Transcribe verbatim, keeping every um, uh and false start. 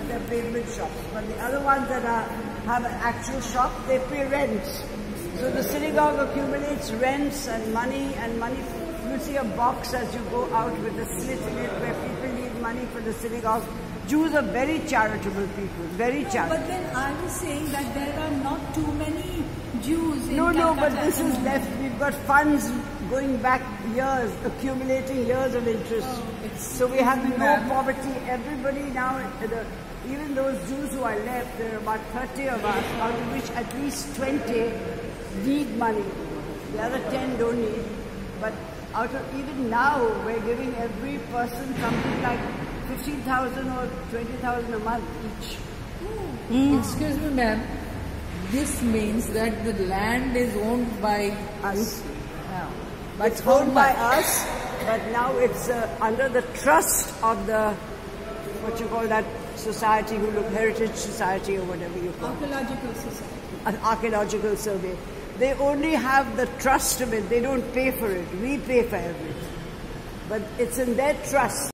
but they're pavement shops. But the other ones that are, have an actual shop, they pay rent. So the synagogue accumulates rents and money and money. You see a box as you go out with a slit in it where people need money for the synagogue. Jews are very charitable people, very charitable. But then I was saying that there are not too many Jews in No, no, Calcutta but this is left. We've got funds going back years, accumulating years of interest. Oh, so we have no poverty. Everybody now, the, even those Jews who are left, there are about thirty of us, out of which at least twenty need money. The other ten don't need. But out of even now, we're giving every person something like fifteen thousand or twenty thousand a month each. Mm. Excuse me, ma'am. This means that the land is owned by us. Now, But it's owned by us, but now it's uh, under the trust of the, what you call that society, who look, Heritage Society or whatever you call it. Archaeological Society. An archaeological survey. They only have the trust of it. They don't pay for it. We pay for everything. But it's in their trust.